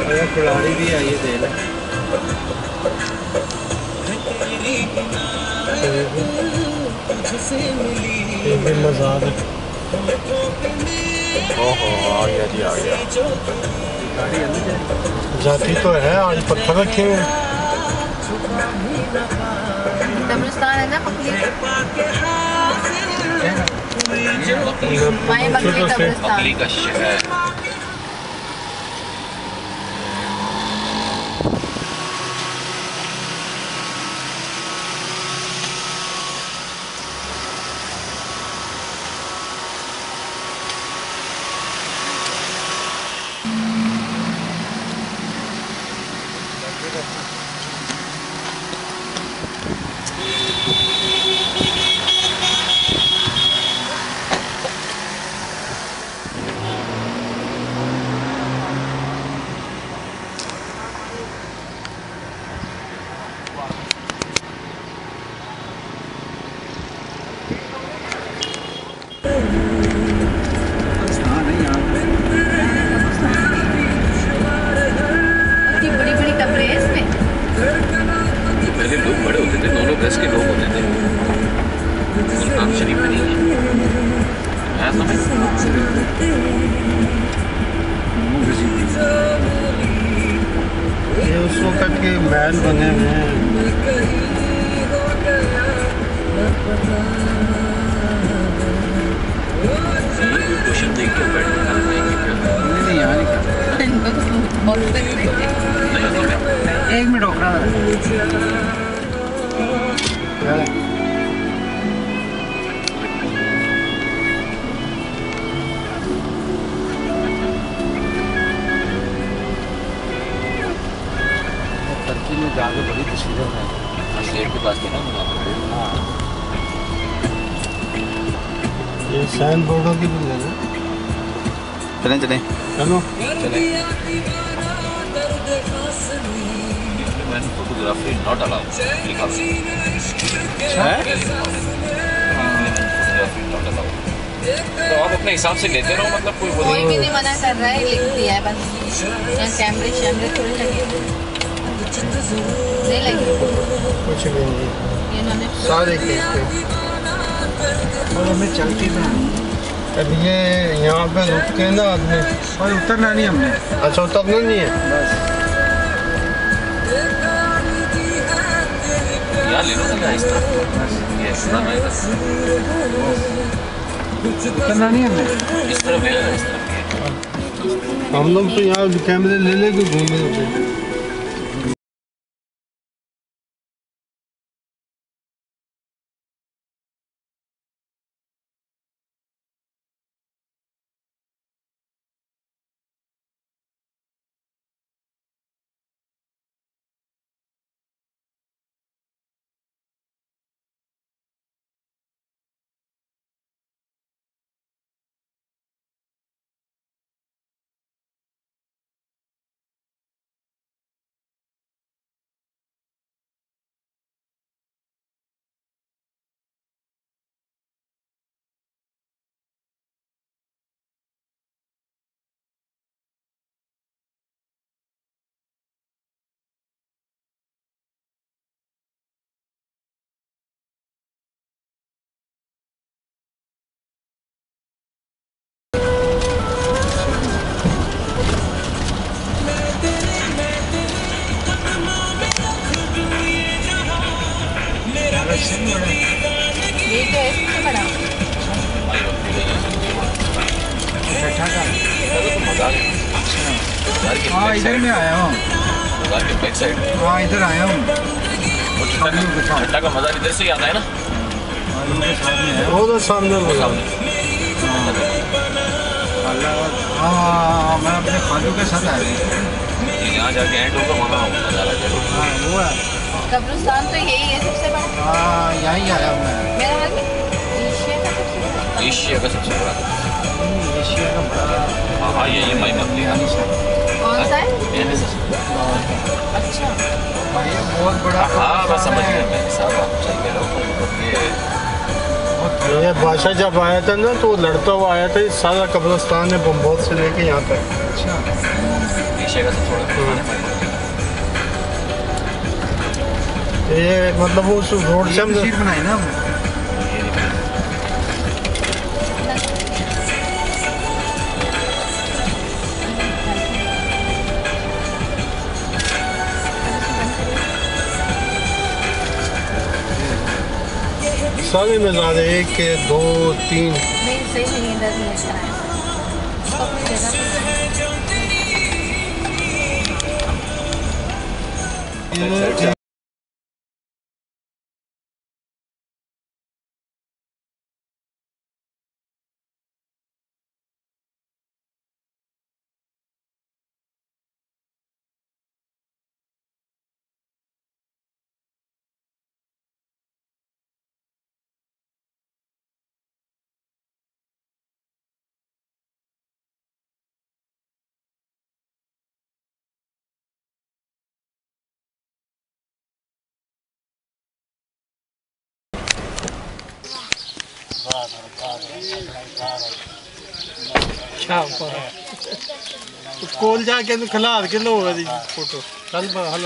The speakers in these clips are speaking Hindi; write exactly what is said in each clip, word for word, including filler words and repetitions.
अरे खिलाड़ी भी आई है दे ले। ये भी मज़ाक है। ओहो आ गया जी आ गया। जाती तो है, आज पत्थर रखे हुए हैं। कब्रिस्तान है ना पकली माए बकली कब्रिस्तान बकली का शहर। ये उस वक्त के महल बने हुए हैं। क्वेश्चन देख के बैठ नहीं यार एक मिनट रोक रहा में जाके बड़ी तस्वीरें हैं शेर के पास ना हाँ ये साइन बोर्डों की भी है। चलें चलें चलो चलें। फोटोग्राफी नॉट अलाउड लिखा है। Photography not allowed. तो आप अपने हिसाब से लेते रहो, मतलब कोई कोई भी नहीं मना कर रहा है, लिख दिया है बस। यहाँ कैमरे शैमरे थोड़े लगे नहीं लगे कुछ भी नहीं इन्होंने सारे केस और हमें चलती ना। अब ये यहाँ पे रुक के ना आदमी और उतरना नहीं हमने। अच्छा उतरना नहीं है यहाँ ले लो ना इस तरफ ये इस तरफ उतरना नहीं हमने इस तरफ है इस तरफ। हम लोग तो यहाँ कैमरे ले लेके घूमे। ये क्या है सबसे बड़ा हाँ इधर में आया हूँ। बाजार के बैक साइड। हाँ इधर आया हूँ। ठट्टा का मज़ा इधर से ही आता है ना। वो तो सामने हाँ मैं अपने खालू के साथ आया हूँ। यहाँ जाके एंड होगा वहाँ नज़ारा जरूर। हाँ वो है कब्रिस्तान तो यही है सबसे बड़ा। हाँ यहीं आया हूँ मैं। मेरा हाल में एशिया का सबसे बड़ा। एशिया का सबसे बड़ा। एशिया का बड़ा। हाँ हाँ यही माई बकली का। कौन सा है? अच्छा ये बहुत बड़ा। हाँ बस समझ गया मैं साहब आप चल गए लोग। ये बादशाह जब आया था ना तो लड़ता हुआ आया था। इस सारा कब्रिस्तान है बम्बौत से लेके यहाँ तक। अच्छा नशे का तो थोड़ा खाने पानी ये मतलब वो उस रोड से हम शीट बनाई ना हमने। सारे में ज़्यादा एक के दो तीन नहीं सही नहीं इधर नहीं अच्छा है अपनी जगह ये कोल जाके तो खिला के लो फोटो चल हल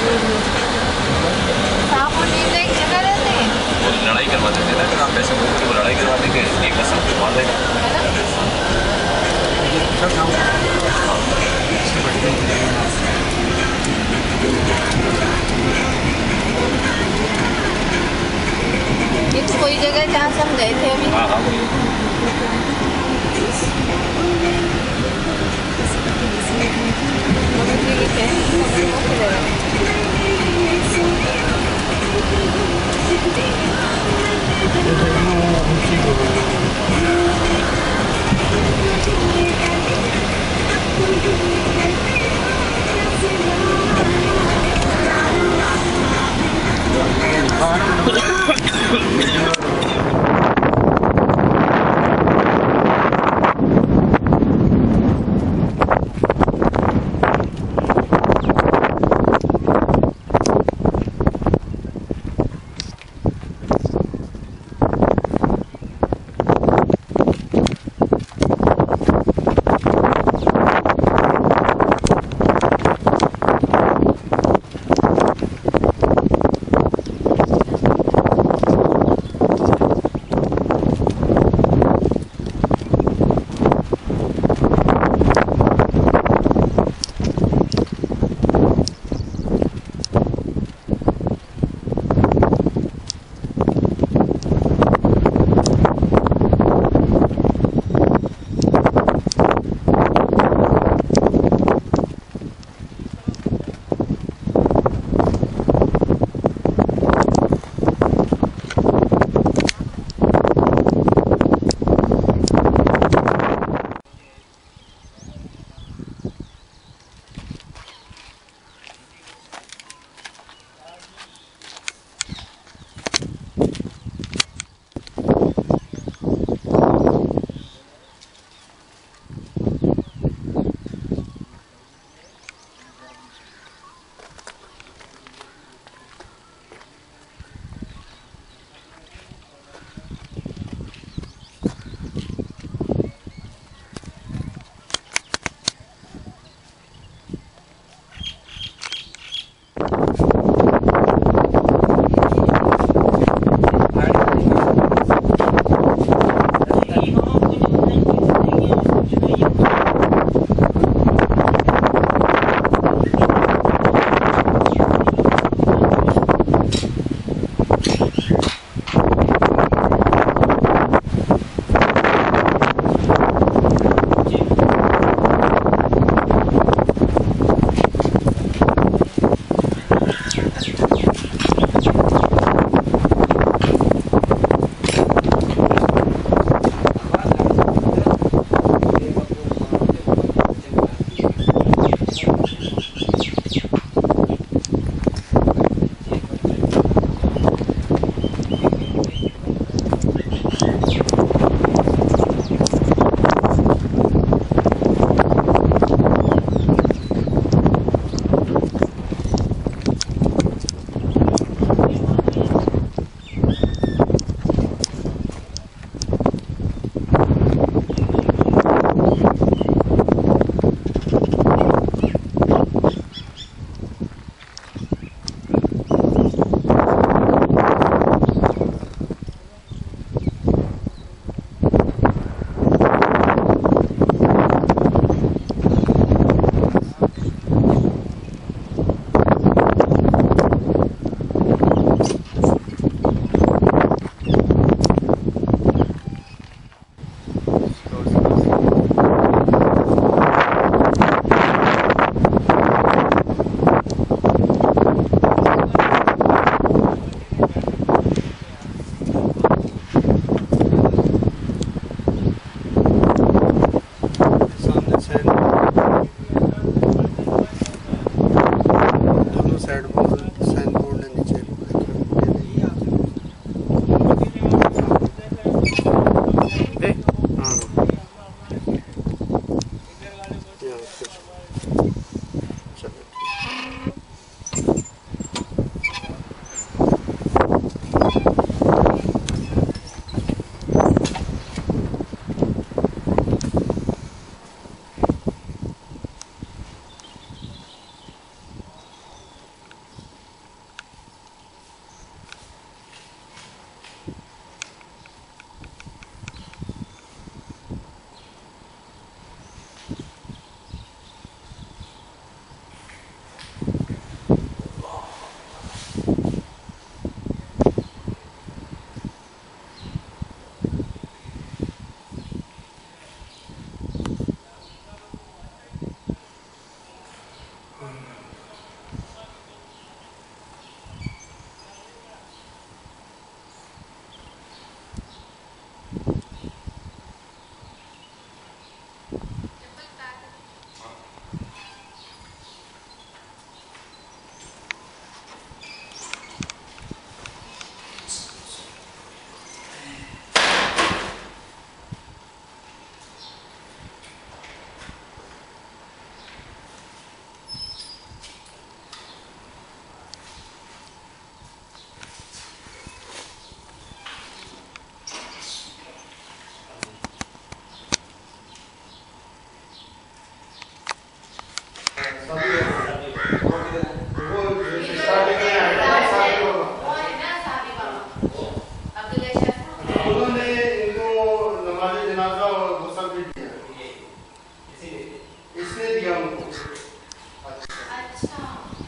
सांप और नींद एक जगह रहते हैं। वो लड़ाई करवा देते हैं ना, अगर आप पैसे दोगे तो वो लड़ाई करवा देंगे, एक का सांप मार देगा। कोई जगह जहाँ से हम गए थे अभी। हाँ हाँ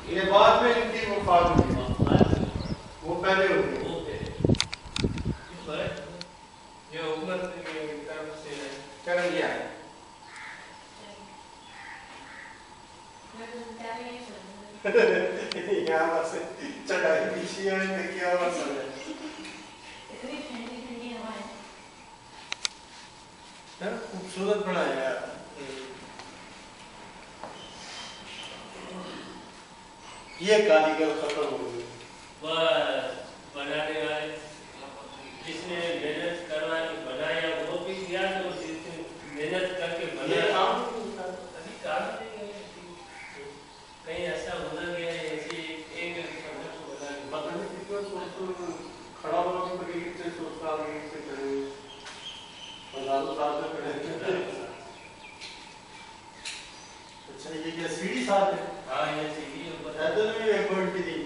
ये बाद में इनकी वफात हुई, वो पहले हो गई। ये हुकूमत की तरफ से कर लिया है। यहाँ बस चढ़ाई पीछे है, क्या मसला है? खूबसूरत बनाया यार। ये कारीगर खत्म हो गए, बस बनाने वाले जिसने मेहनत करवाई बनाया वो भी दिया, तो जिसने मेहनत करके बनाया काम अभी काम नहीं है। कहीं ऐसा होना गया है ऐसी एक पता नहीं कितना सोच खड़ा होना भी पड़ेगी, कितने सोच साल से करें, हजारों साल से खड़े। अच्छा ये क्या सीढ़ी साथ है? हाँ ये सीढ़ी पैदल में एक घंटे दी।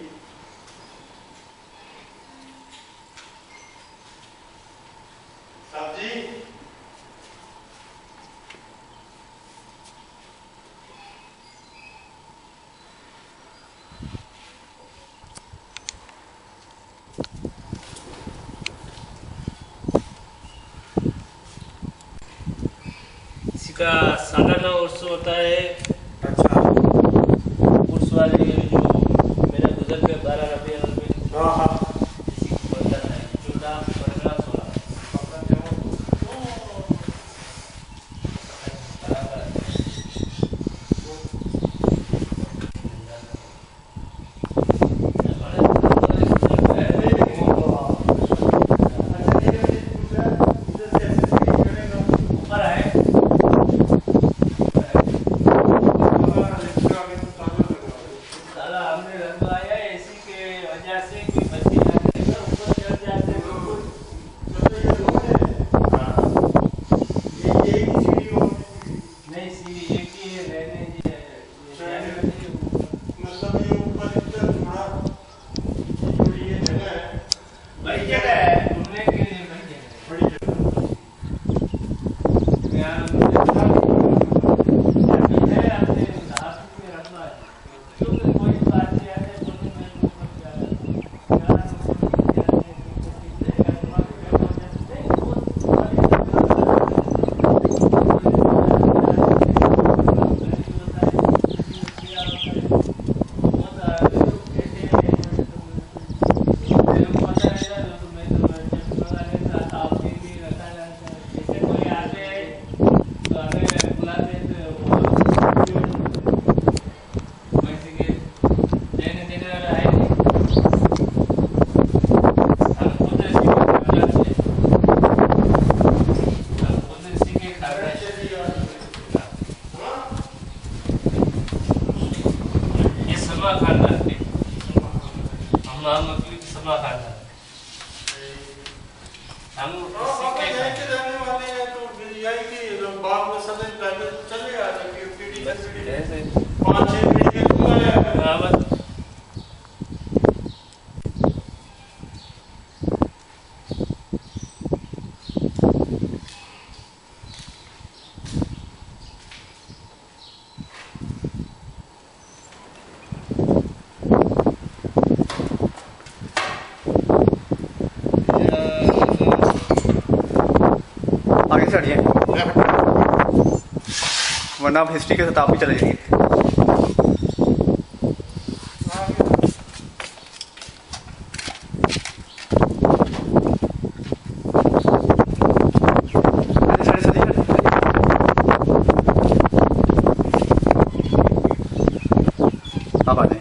सब्जी इसका सालाना उर्स होता है। अच्छा उर्स वाले जो मेरे गुजर के बारह रबी अव्वल में हाँ हाँ इसी को बोलता है चौदह पंद्रह सोलह आगे से हटिए वरना आप हिस्ट्री के साथ आप भी चले जाएंगे। आप आ जाए।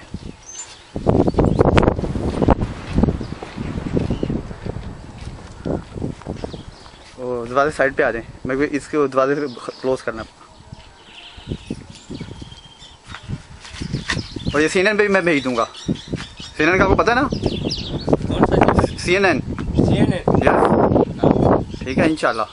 दरवाजे साइड पे आ जाएं, मैं भी इसके दरवाजे से क्लोज करना। और ये सी एन एन पे भी मैं भेज दूंगा। सी एन एन का आपको पता है ना? कौन सा? C N N. C N N ठीक है इंशाल्लाह।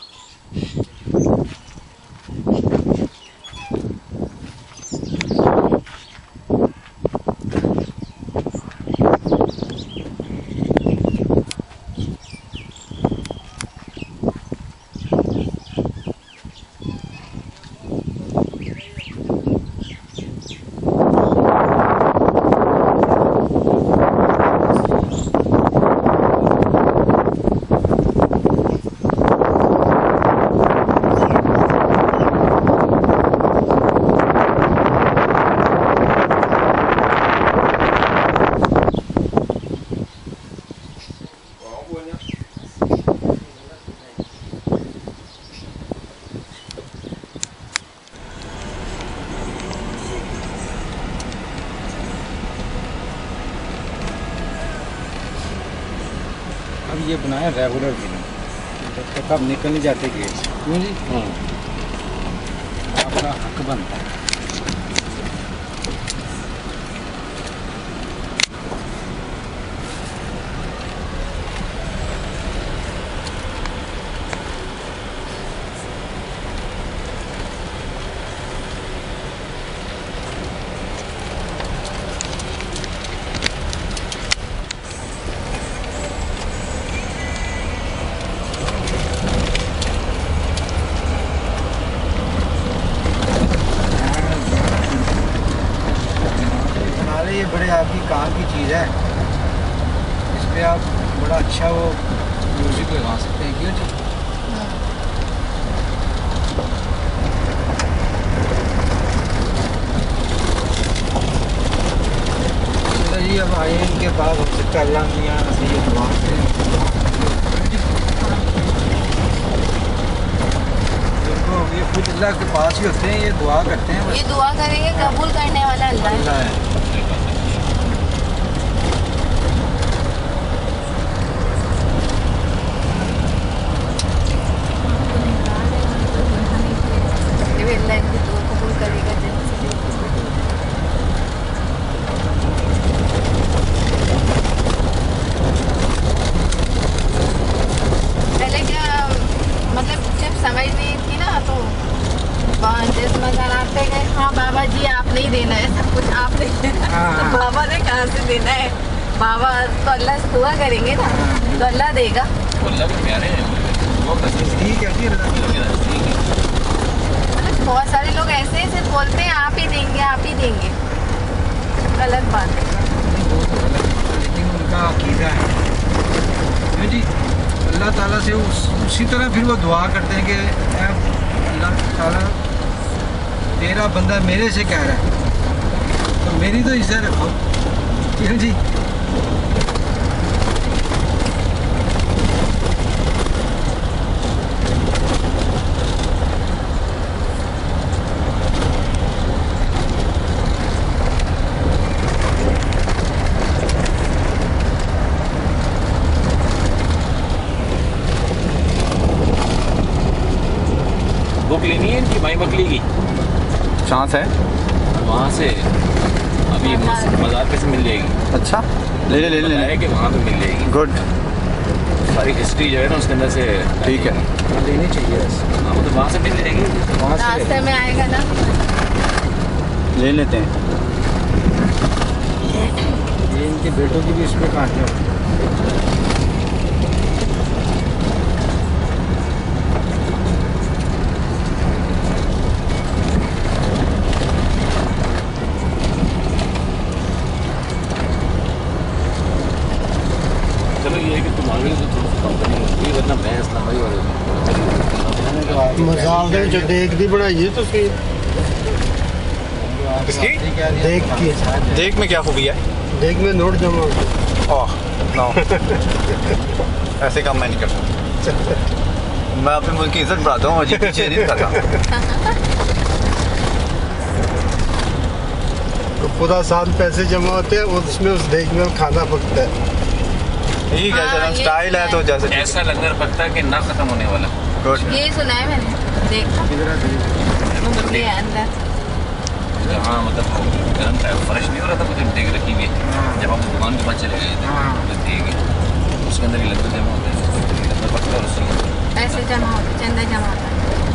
अब ये बनाया रेगुलर पीना, जब तक आप निकल नहीं जाते गेट से, क्यों जी? अपना हक बनता है। ये बड़े आपकी काम की चीज़ है, इस पर आप बड़ा अच्छा वो म्यूज़िक लगा सकते हैं, क्यों जी? चलो जी, अब आए इनके पास, हो सकता है अल्लाह मियां से ये दुआ करें, देखो ये खुद अल्लाह के पास ही होते हैं, ये दुआ करते हैं, ये दुआ करेंगे, कबूल करने वाला अल्लाह है। अल्लाह है। अल्लाह इनकी दुआ कबूल करेगा जल्द से जल्द। पहले क्या मतलब जब समझ नहीं थी ना, तो जिस मकान आते गए, हाँ बाबा जी आप नहीं देना है सब कुछ, आप नहीं देना है। तो बाबा ने कहाँ से देना है? बाबा तो अल्लाह से दुआ करेंगे ना, तो अल्लाह देगा। अल्लाह के प्यारे हैं वो, ठीक है फिर मतलब बहुत सारे लोग ऐसे ही सिर्फ बोलते हैं आप ही देंगे आप ही देंगे, गलत बात है। लेकिन उनका अकीदा है, है जी, अल्लाह ताला से उस, उसी तरह फिर वो दुआ करते हैं कि ऐ अल्लाह ताला तेरा बंदा मेरे से कह रहा है तो मेरी तो इज्जत रखो, क्यों जी? बुक लेनी है इनकी भाई बकली की, चांस है वहाँ से अभी मज़ार पे से मिल जाएगी। अच्छा, ले ले ले ले है कि वहाँ पे मिल जाएगी, गुड, सारी हिस्ट्री जो है ना उसके अंदर से ठीक है, लेनी चाहिए, हाँ वो तो वहाँ से मिल जाएगी, वहाँ से रास्ते में आएगा ना, ले लेते हैं। ये इनके बेटों की भी इस पर कहानियाँ होती हैं। चलो ये है कि तुम आगे तो थोड़ा सा कंपनी होगी, वरना मैं इस्लाम भाई और मजाक है जो देख दी बनाई है तो फिर किसकी? देख की, देख में क्या खूबी है? देख में नोट जमा होते हैं। ओह नो, ऐसे काम मैं नहीं करता, मैं अपने मुल्क की इज्जत बढ़ाता हूँ, अजी पीछे नहीं करता। तो पूरा साल पैसे जमा होते हैं, उसमें उस देख में खाना पकता है। ठीक है, हाँ, जरा ये स्टाइल है तो जैसे ऐसा लंगर पकता है कि ना खत्म होने वाला। गुड, ये सुना है मैंने, देखा ये अंदर हाँ मतलब वो गर्म था, फ्रेश नहीं हो रहा था, कुछ देख रखी हुई है। जब हम दुकान के पास चले गए थे तो देखे उसके अंदर ही लंगर जमा होते हैं, लंगर पकता है और उसके पैसे जमा होते, चंदा जमा होता है।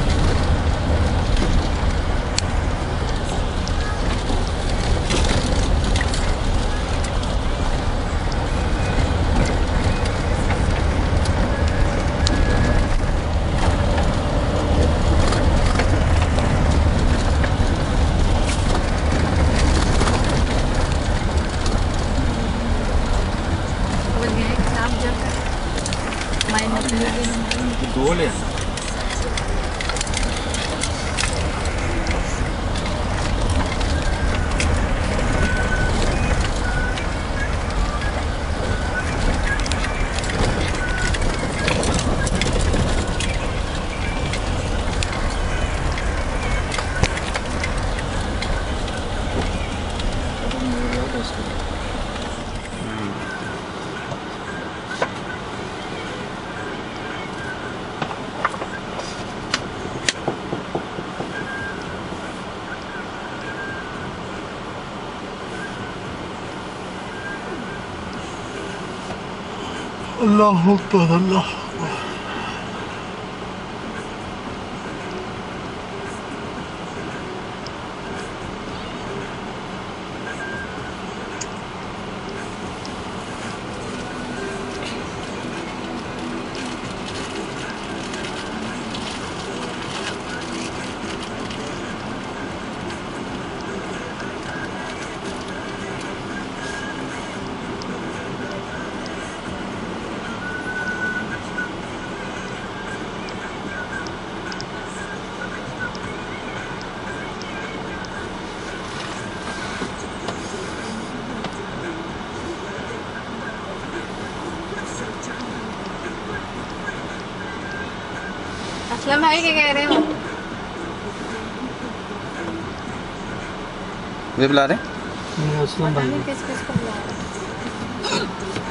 दो ले अल्लाह अकबर अल्लाह। असलम भाई क्या कह रहे हो? वे बुला रहे असलम पता भाई नहीं किस किस को बुला रहे हैं।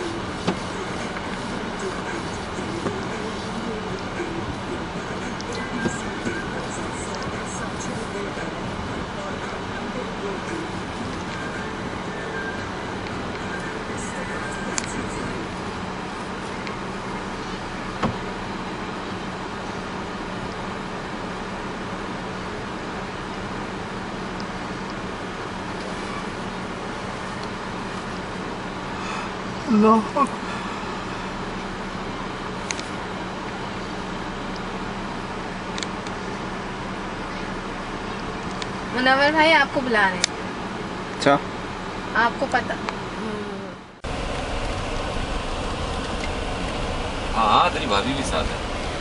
अल्लाह मुनव्वर भाई आपको बुला रहे हैं। अच्छा आपको पता हाँ हाँ तेरी भाभी भी साथ है।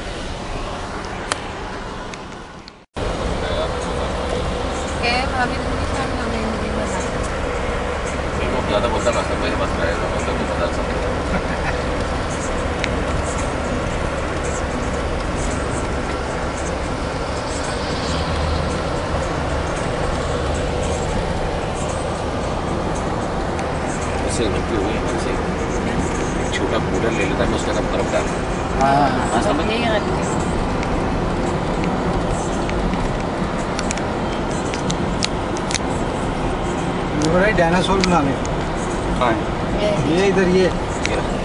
क्या है भाभी दूरी साथ हमें नहीं बताया। वो ज़्यादा बोलता मैं सब मेरे पास रहेगा मतलब तो पता सब उससे गलती हो गई हमारे से। एक छोटा कूलर ले लेता मैं उसके अंदर बर्फ डाल हाँ हाँ समझ यही गलती है। डायनासोर बनाने हाँ ये ये इधर ये ये रखो।